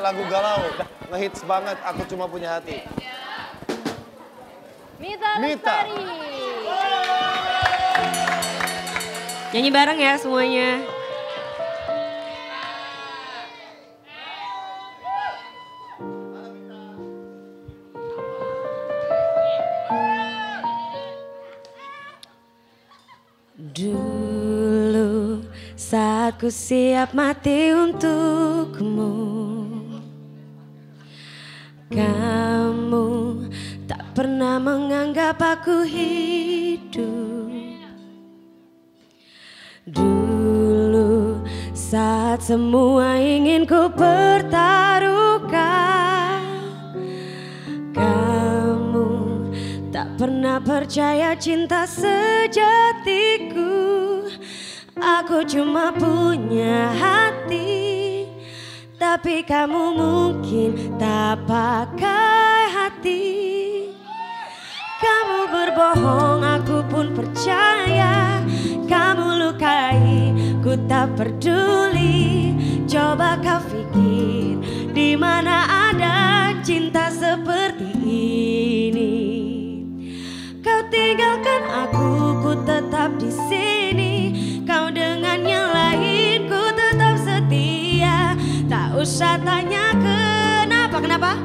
lagu galau, ngehits banget. Aku cuma punya hati. Mita Lestari. Nyanyi bareng ya semuanya. Dulu saat ku siap mati untukmu, kamu tak pernah menganggap aku hidup. Dulu saat semua ingin ku pertaruhkan, kamu tak pernah percaya cinta sejatiku. Aku cuma punya hati, tapi kamu mungkin tak pakai hati. Kamu berbohong, aku pun percaya. Kamu lukai, ku tak peduli. Coba kau pikir, di mana ada cinta seperti ini. Kau tinggalkan aku, ku tetap di sini. Kau dengan yang lain, ku tetap setia. Tak usah tanya kenapa.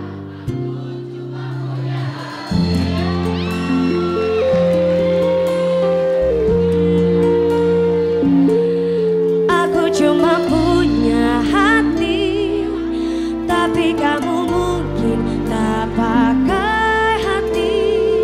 Aku cuma punya hati, tapi kamu mungkin tak pakai hati.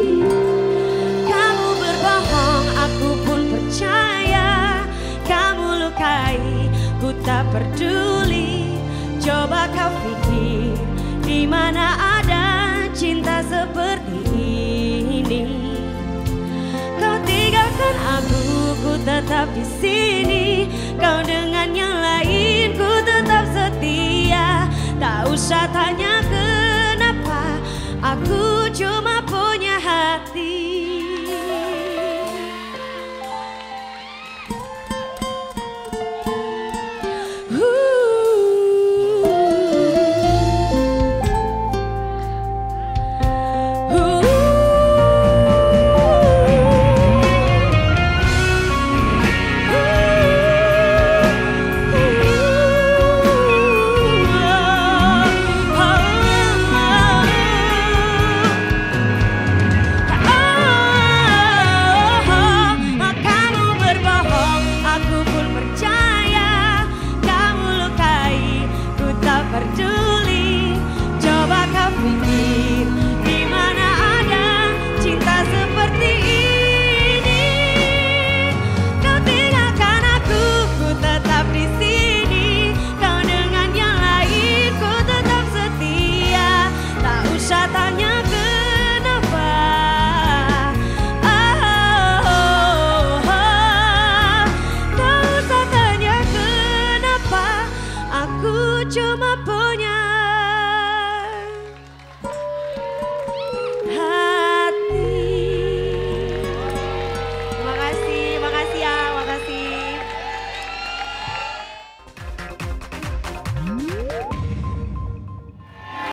Kamu berbohong, aku pun percaya. Kamu lukai, ku tak peduli. Coba kau pikir, di mana ada cinta seperti ini. Kau tinggalkan aku, ku tetap di sini. Kau dengan yang lain, ku tetap setia. Tak usah tanya